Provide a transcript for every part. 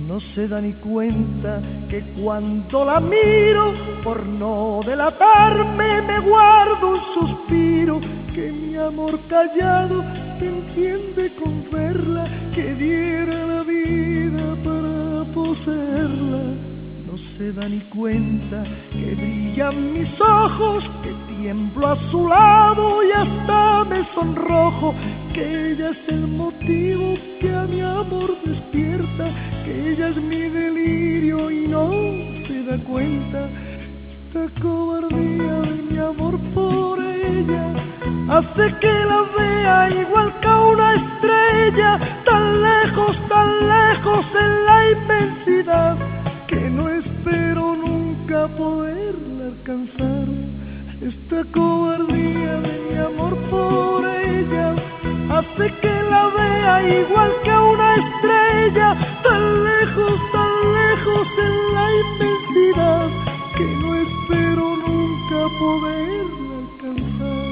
No se da ni cuenta que cuando la miro, por no delatarme, me guardo un suspiro, que mi amor callado se entiende con verla, que diera la vida para poseerla. No se da ni cuenta que brillan mis ojos, que tiemblo a su lado y hasta me sonrojo, que ella es el motivo que a mi amor despierta, que ella es mi delirio y no se da cuenta. Esta cobardía de mi amor por ella hace que la vea igual que a una estrella, tan lejos en la inmensidad, que no espero nunca poderla alcanzar. Esta cobardía de mi amor por ella hace que la vea igual que a una estrella, tan lejos en la inmensidad, que no espero nunca poderla alcanzar.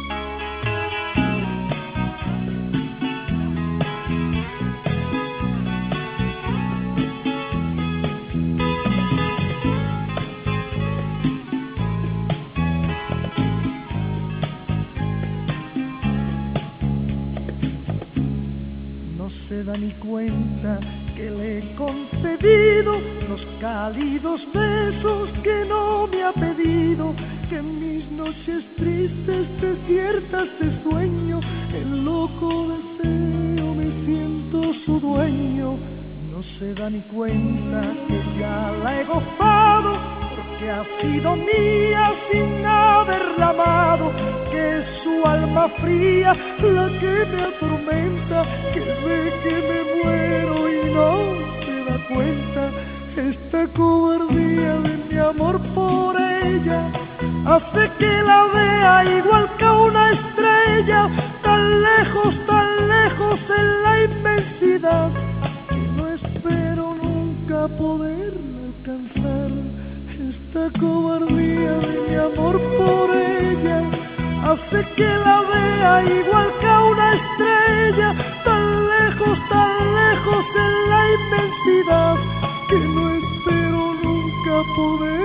No se da ni cuenta que le he concedido los cálidos besos que no me ha pedido, que en mis noches tristes, desiertas de sueño, en loco deseo me siento su dueño. No se da ni cuenta que ya la he gozado, porque ha sido mía sin haberla amado, que es su alma fría la que me atormenta, que ve que me muero y no se da cuenta. Esta cobardía de mi amor por ella hace que la vea igual que a una estrella, tan lejos en la inmensidad, que no espero nunca poderla alcanzar. Esta cobardía de mi amor por ella hace que la vea igual que a una estrella, tan lejos en la inmensidad, que no espero nunca poder